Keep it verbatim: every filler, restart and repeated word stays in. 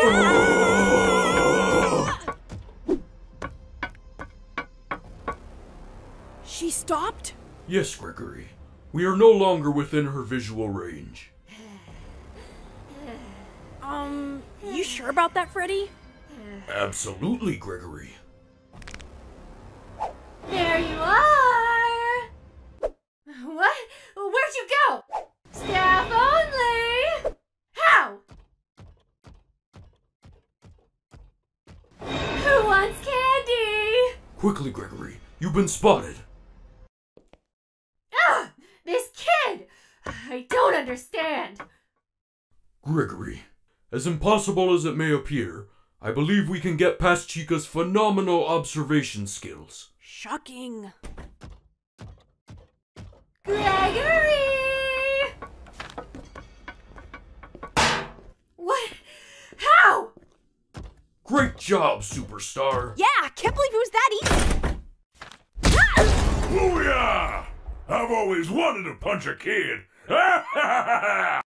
She stopped? Yes, Gregory. We are no longer within her visual range. Um, you sure about that, Freddy? Absolutely, Gregory. There you are! What? Where'd you go? Staff only! How? Who wants candy? Quickly, Gregory. You've been spotted. Ugh! This kid! I don't understand. Gregory, as impossible as it may appear, I believe we can get past Chica's phenomenal observation skills. Shocking. Gregory! What? How? Great job, superstar! Yeah, I can't believe it was that easy. Booyah! I've always wanted to punch a kid.